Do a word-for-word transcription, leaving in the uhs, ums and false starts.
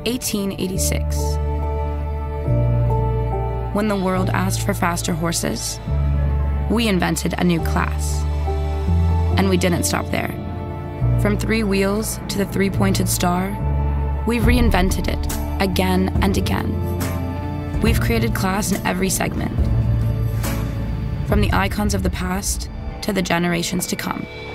eighteen eighty-six. When the world asked for faster horses, we invented a new class. And we didn't stop there. From three wheels to the three-pointed star, we've reinvented it again and again. We've created class in every segment, from the icons of the past to the generations to come.